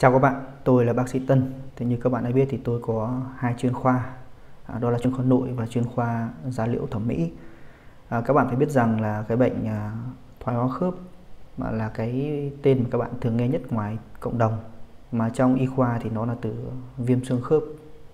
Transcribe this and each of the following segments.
Chào các bạn, tôi là bác sĩ Tân. Thì như các bạn đã biết thì tôi có hai chuyên khoa, đó là chuyên khoa nội và chuyên khoa da liễu thẩm mỹ. Các bạn phải biết rằng là cái bệnh thoái hóa khớp mà là cái tên mà các bạn thường nghe nhất ngoài cộng đồng, mà trong y khoa thì nó là từ viêm xương khớp.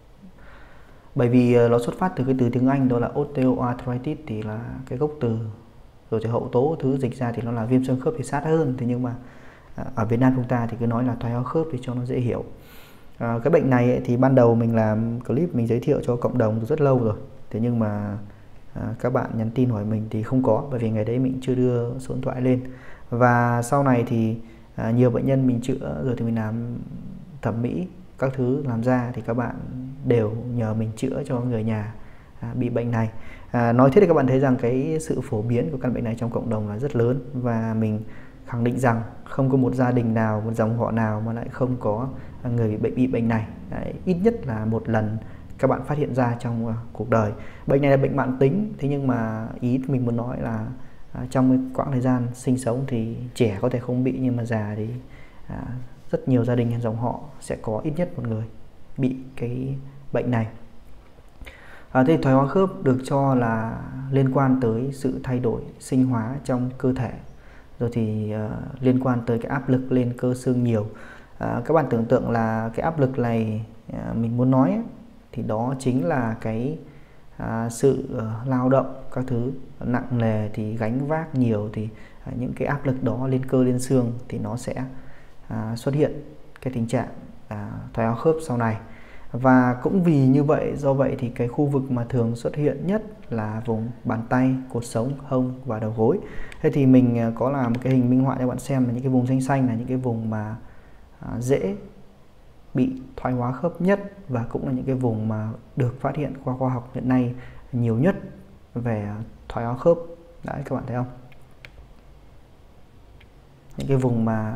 Bởi vì nó xuất phát từ cái từ tiếng Anh đó là osteoarthritis, thì là cái gốc từ, rồi thì hậu tố thứ dịch ra thì nó là viêm xương khớp thì sát hơn. Thế nhưng mà ở Việt Nam chúng ta thì cứ nói là thoái hóa khớp thì cho nó dễ hiểu. Cái bệnh này ấy, thì ban đầu mình làm clip mình giới thiệu cho cộng đồng từ rất lâu rồi. Thế nhưng mà các bạn nhắn tin hỏi mình thì không có, bởi vì ngày đấy mình chưa đưa số điện thoại lên. Và sau này thì nhiều bệnh nhân mình chữa rồi thì mình làm thẩm mỹ các thứ làm ra thì các bạn đều nhờ mình chữa cho người nhà bị bệnh này. Nói thế thì các bạn thấy rằng cái sự phổ biến của căn bệnh này trong cộng đồng là rất lớn, và mình khẳng định rằng không có một gia đình nào, một dòng họ nào mà lại không có người bị bệnh này. Đấy, ít nhất là một lần các bạn phát hiện ra trong cuộc đời. Bệnh này là bệnh mãn tính, thế nhưng mà ý mình muốn nói là trong cái quãng thời gian sinh sống thì trẻ có thể không bị, nhưng mà già thì rất nhiều gia đình dòng họ sẽ có ít nhất một người bị cái bệnh này. Thế thoái hóa khớp được cho là liên quan tới sự thay đổi sinh hóa trong cơ thể, rồi thì liên quan tới cái áp lực lên cơ xương nhiều. Các bạn tưởng tượng là cái áp lực này mình muốn nói ấy, thì đó chính là cái sự lao động các thứ nặng nề, thì gánh vác nhiều, thì những cái áp lực đó lên cơ lên xương thì nó sẽ xuất hiện cái tình trạng thoái hóa khớp sau này. Và cũng vì như vậy, do vậy thì cái khu vực mà thường xuất hiện nhất là vùng bàn tay, cột sống, hông và đầu gối. Thế thì mình có làm một cái hình minh họa cho bạn xem là những cái vùng xanh xanh là những cái vùng mà dễ bị thoái hóa khớp nhất, và cũng là những cái vùng mà được phát hiện qua khoa học hiện nay nhiều nhất về thoái hóa khớp. Đấy, các bạn thấy không? Những cái vùng mà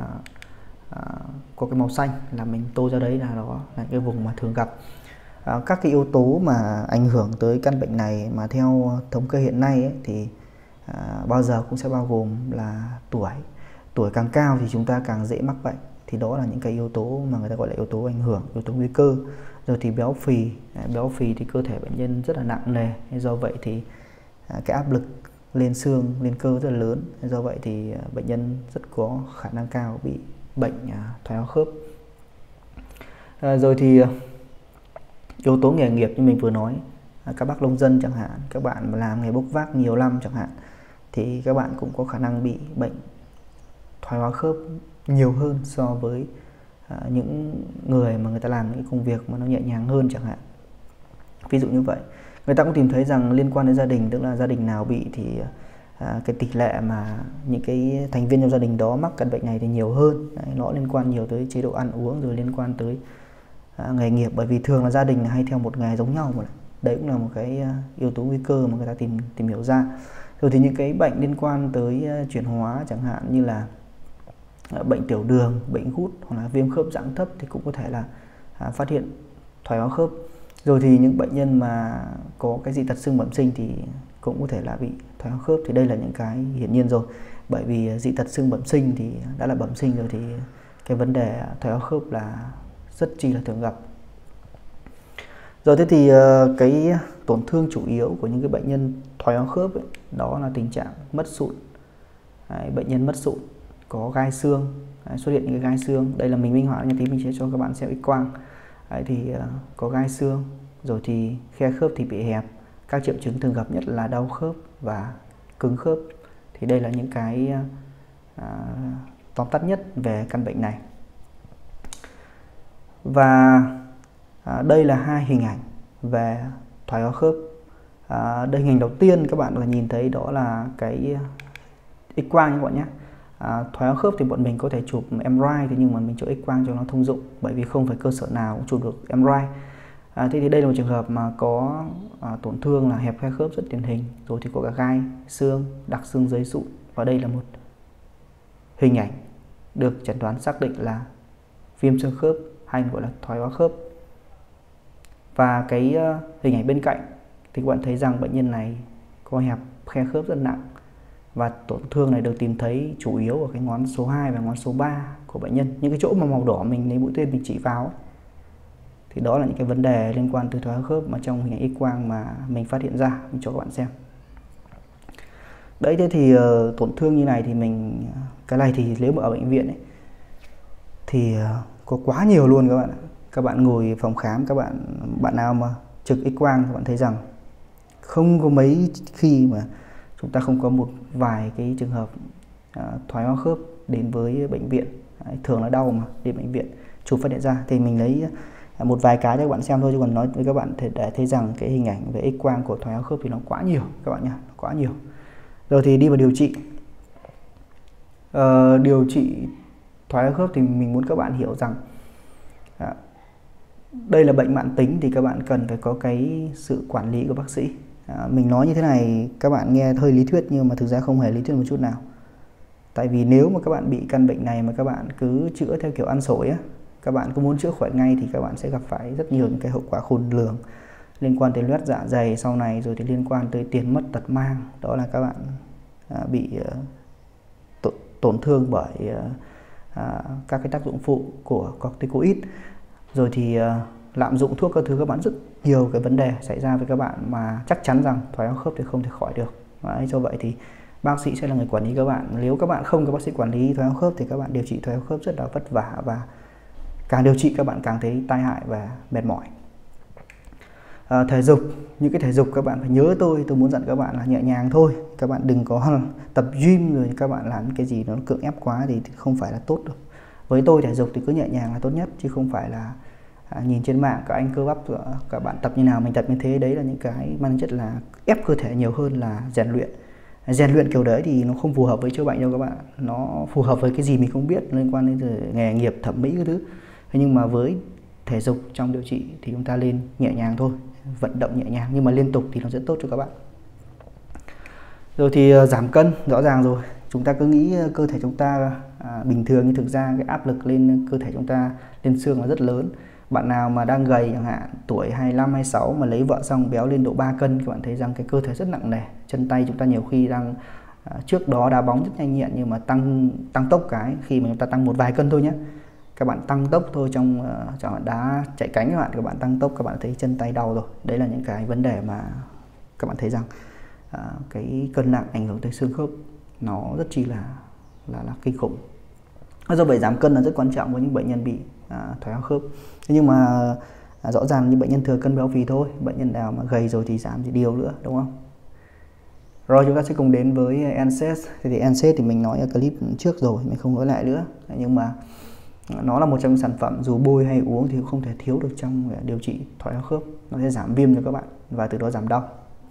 có cái màu xanh là mình tô ra đấy là đó là cái vùng mà thường gặp. Các cái yếu tố mà ảnh hưởng tới căn bệnh này mà theo thống kê hiện nay ấy, thì bao giờ cũng sẽ bao gồm là tuổi càng cao thì chúng ta càng dễ mắc bệnh, thì đó là những cái yếu tố mà người ta gọi là yếu tố ảnh hưởng, yếu tố nguy cơ. Rồi thì béo phì thì cơ thể bệnh nhân rất là nặng nề, do vậy thì cái áp lực lên xương, lên cơ rất là lớn, do vậy thì bệnh nhân rất có khả năng cao bị bệnh thoái hóa khớp. Rồi thì yếu tố nghề nghiệp như mình vừa nói, các bác nông dân chẳng hạn, các bạn mà làm nghề bốc vác nhiều năm chẳng hạn, thì các bạn cũng có khả năng bị bệnh thoái hóa khớp nhiều hơn so với những người mà người ta làm những công việc mà nó nhẹ nhàng hơn chẳng hạn. Ví dụ như vậy, người ta cũng tìm thấy rằng liên quan đến gia đình, tức là gia đình nào bị thì cái tỷ lệ mà những cái thành viên trong gia đình đó mắc căn bệnh này thì nhiều hơn. Đấy, nó liên quan nhiều tới chế độ ăn uống, rồi liên quan tới nghề nghiệp, bởi vì thường là gia đình hay theo một nghề giống nhau mà. Đấy cũng là một cái yếu tố nguy cơ mà người ta tìm hiểu ra. Rồi thì những cái bệnh liên quan tới chuyển hóa chẳng hạn như là bệnh tiểu đường, bệnh gút hoặc là viêm khớp dạng thấp thì cũng có thể là phát hiện thoái hóa khớp. Rồi thì những bệnh nhân mà có cái dị tật xương bẩm sinh thì cũng có thể là bị thoái hóa khớp, thì đây là những cái hiển nhiên rồi. Bởi vì dị tật xương bẩm sinh thì đã là bẩm sinh rồi thì cái vấn đề thoái hóa khớp là rất chi là thường gặp. Rồi thế thì cái tổn thương chủ yếu của những cái bệnh nhân thoái hóa khớp ấy, đó là tình trạng mất sụn. Đấy, bệnh nhân mất sụn, có gai xương, xuất hiện những cái gai xương. Đây là mình minh họa, như tí mình sẽ cho các bạn xem X quang. Đấy, thì có gai xương, rồi thì khe khớp thì bị hẹp. Các triệu chứng thường gặp nhất là đau khớp và cứng khớp. Thì đây là những cái tóm tắt nhất về căn bệnh này. Và đây là hai hình ảnh về thoái hóa khớp. Đây hình ảnh đầu tiên các bạn là nhìn thấy đó là cái X quang các bạn nhé. Thoái hóa khớp thì bọn mình có thể chụp MRI, thế nhưng mà mình chụp X quang cho nó thông dụng, bởi vì không phải cơ sở nào cũng chụp được MRI. Thế thì đây là một trường hợp mà có tổn thương là hẹp khe khớp rất điển hình, rồi thì có cả gai xương, đặc xương dưới sụn. Và đây là một hình ảnh được chẩn đoán xác định là viêm xương khớp hay gọi là thoái hóa khớp. Và cái hình ảnh bên cạnh thì các bạn thấy rằng bệnh nhân này có hẹp khe khớp rất nặng, Và tổn thương này được tìm thấy chủ yếu ở cái ngón số 2 và ngón số 3 của bệnh nhân. Những cái chỗ mà màu đỏ mình lấy mũi tên mình chỉ vào thì đó là những cái vấn đề liên quan tới thoái hóa khớp mà trong hình ảnh X-quang mà mình phát hiện ra, mình cho các bạn xem. Đấy, thế thì tổn thương như này thì cái này thì nếu mà ở bệnh viện ấy, thì có quá nhiều luôn các bạn ạ. Các bạn ngồi phòng khám, bạn nào mà trực X-quang các bạn thấy rằng không có mấy khi mà chúng ta không có một vài cái trường hợp thoái hóa khớp đến với bệnh viện. Thường là đau mà đến bệnh viện chụp phát hiện ra. Thì mình lấy một vài cái cho các bạn xem thôi, chứ còn nói với các bạn để thấy rằng cái hình ảnh về X-quang của thoái hóa khớp thì nó quá nhiều các bạn nhá, quá nhiều. Rồi thì đi vào điều trị. Điều trị thoái hóa khớp thì mình muốn các bạn hiểu rằng đây là bệnh mãn tính thì các bạn cần phải có cái sự quản lý của bác sĩ. Mình nói như thế này các bạn nghe hơi lý thuyết nhưng mà thực ra không hề lý thuyết một chút nào. Tại vì nếu mà các bạn bị căn bệnh này mà các bạn cứ chữa theo kiểu ăn xổi á, các bạn cứ muốn chữa khỏi ngay thì các bạn sẽ gặp phải rất nhiều những cái hậu quả khôn lường liên quan tới loét dạ dày sau này, rồi thì liên quan tới tiền mất tật mang. Đó là các bạn bị tổn thương bởi các cái tác dụng phụ của corticoid, rồi thì lạm dụng thuốc các thứ. Các bạn rất nhiều cái vấn đề xảy ra với các bạn mà chắc chắn rằng thoái hóa khớp thì không thể khỏi được. Đấy, do vậy thì bác sĩ sẽ là người quản lý các bạn. Nếu các bạn không có bác sĩ quản lý thoái hóa khớp thì các bạn điều trị thoái hóa khớp rất là vất vả, và càng điều trị các bạn càng thấy tai hại và mệt mỏi. Thể dục, những cái thể dục các bạn phải nhớ tôi muốn dặn các bạn là nhẹ nhàng thôi. Các bạn đừng có tập gym rồi các bạn làm cái gì nó cưỡng ép quá thì không phải là tốt đâu. Với tôi thể dục thì cứ nhẹ nhàng là tốt nhất, chứ không phải là nhìn trên mạng các anh cơ bắp các bạn tập như nào mình tập như thế. Đấy là những cái mang chất là ép cơ thể nhiều hơn là rèn luyện. Rèn luyện kiểu đấy thì nó không phù hợp với chữa bệnh đâu các bạn. Nó phù hợp với cái gì mình không biết, liên quan đến nghề nghiệp, thẩm mỹ cái thứ. Thế nhưng mà với thể dục trong điều trị thì chúng ta lên nhẹ nhàng thôi, vận động nhẹ nhàng nhưng mà liên tục thì nó rất tốt cho các bạn. Rồi thì giảm cân, rõ ràng rồi. Chúng ta cứ nghĩ cơ thể chúng ta bình thường, nhưng thực ra cái áp lực lên cơ thể chúng ta, lên xương là rất lớn. Bạn nào mà đang gầy chẳng hạn, tuổi 25, 26 mà lấy vợ xong béo lên độ 3 cân, các bạn thấy rằng cái cơ thể rất nặng nề. Chân tay chúng ta nhiều khi đang trước đó đá bóng rất nhanh nhẹn, nhưng mà tăng tốc cái khi mà chúng ta tăng một vài cân thôi nhé. Các bạn tăng tốc thôi, trong đá chạy cánh các bạn tăng tốc, các bạn thấy chân tay đau rồi. Đấy là những cái vấn đề mà các bạn thấy rằng cái cân nặng ảnh hưởng tới xương khớp nó rất chi là kinh khủng. Do vậy giảm cân là rất quan trọng với những bệnh nhân bị thoái hóa khớp. Nhưng mà rõ ràng như bệnh nhân thừa cân béo phì thôi, bệnh nhân nào mà gầy rồi thì giảm thì điều nữa, đúng không? Rồi chúng ta sẽ cùng đến với NSAID. Thì NSAID thì mình nói ở clip trước rồi, mình không nói lại nữa. Nhưng mà nó là một trong những sản phẩm dù bôi hay uống thì cũng không thể thiếu được trong điều trị thoái hóa khớp. Nó sẽ giảm viêm cho các bạn và từ đó giảm đau.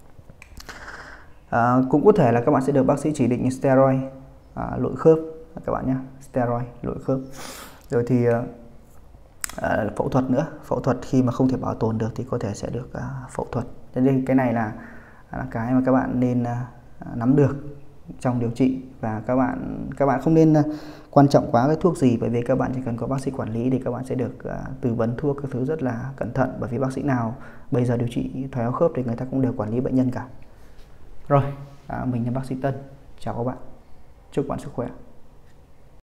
Cũng có thể là các bạn sẽ được bác sĩ chỉ định steroid lội khớp các bạn nhé, steroid lội khớp. Rồi thì phẫu thuật nữa. Phẫu thuật khi mà không thể bảo tồn được thì có thể sẽ được phẫu thuật. Cho nên cái này là cái mà các bạn nên nắm được trong điều trị. Và các bạn không nên quan trọng quá cái thuốc gì, bởi vì các bạn chỉ cần có bác sĩ quản lý thì các bạn sẽ được tư vấn thuốc các thứ rất là cẩn thận. Bởi vì bác sĩ nào bây giờ điều trị thoái hóa khớp thì người ta cũng đều quản lý bệnh nhân cả. Rồi, mình là bác sĩ Tân. Chào các bạn. Chúc bạn sức khỏe.